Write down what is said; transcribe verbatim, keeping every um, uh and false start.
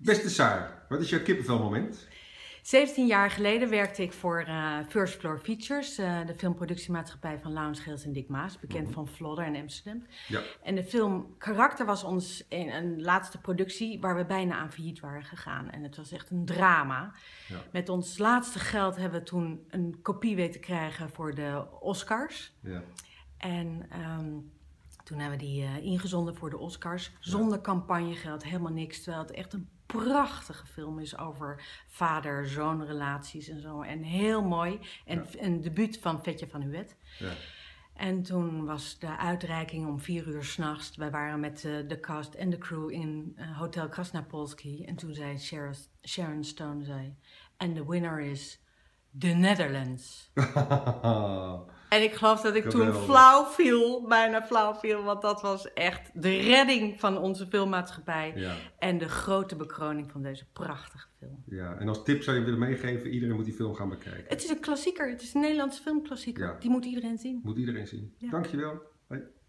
Beste Saar, wat is jouw kippenvelmoment? zeventien jaar geleden werkte ik voor uh, First Floor Features, uh, de filmproductiemaatschappij van Laurens Geels en Dick Maas, bekend mm-hmm. van Vlodder en Amsterdam. Ja. En de film Karakter was ons in een laatste productie waar we bijna aan failliet waren gegaan. En het was echt een drama. Ja. Met ons laatste geld hebben we toen een kopie weten krijgen voor de Oscars. Ja. En um, toen hebben we die uh, ingezonden voor de Oscars, zonder ja. campagnegeld, helemaal niks. Terwijl het echt een prachtige film is over vader-zoon relaties en zo. En heel mooi. En ja. een debuut van Vetje van Huet. Ja. En toen was de uitreiking om vier uur 's nachts. Wij waren met uh, de cast en de crew in uh, Hotel Krasnapolski. En toen zei Sharon, Sharon Stone, zei, and the winner is the Netherlands. En ik geloof dat ik Geweldig. toen flauw viel, bijna flauw viel, want dat was echt de redding van onze filmmaatschappij. Ja. En de grote bekroning van deze prachtige film. Ja, en als tip zou je willen meegeven, iedereen moet die film gaan bekijken. Het is een klassieker, het is een Nederlandse filmklassieker. Ja. Die moet iedereen zien. Moet iedereen zien. Ja. Dankjewel. Hoi.